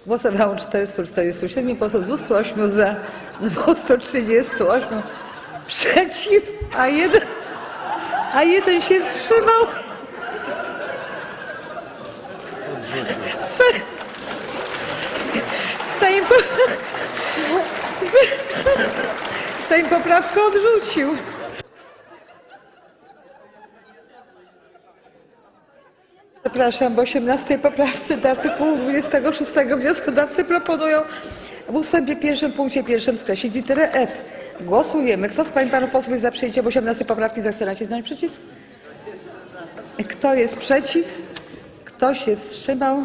Głosowało 447 posłów, 208 za, 238 przeciw, a jeden się wstrzymał. Sejm poprawkę odrzucił. Zapraszam, w 18 poprawce do artykułu 26 wnioskodawcy proponują w ustępie 1 punkcie 1 skreślić literę F. Głosujemy. Kto z pań i panów posłów jest za przyjęciem 18 poprawki, zechce nacisnąć przycisk. Kto jest przeciw? Kto się wstrzymał?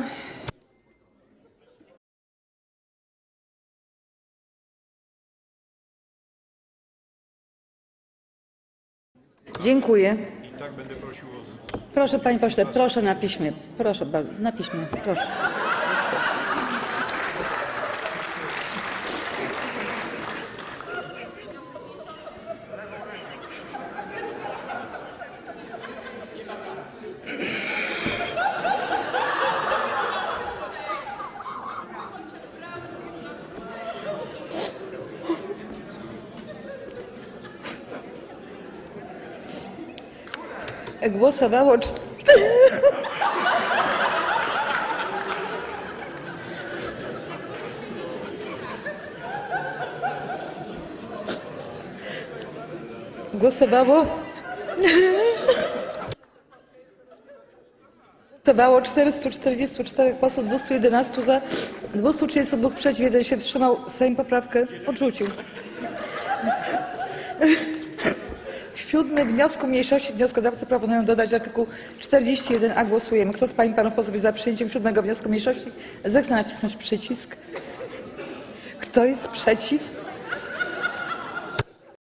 Dziękuję. Proszę, panie pośle, proszę na piśmie. Proszę bardzo, na piśmie, proszę. Głosowało Głosowało 444 posłów, 211 za, 232 przeciw, 1 się wstrzymał. Sejm poprawkę odrzucił. W 7. wniosku mniejszości wnioskodawcy proponują dodać artykuł 41a. Głosujemy. Kto z pań i panów posłów jest za przyjęciem 7. wniosku mniejszości, zechce nacisnąć przycisk. Kto jest przeciw?